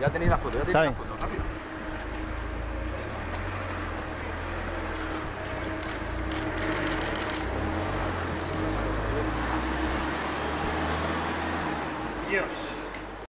Ya tenéis la foto, Está bien. rápido. Dios.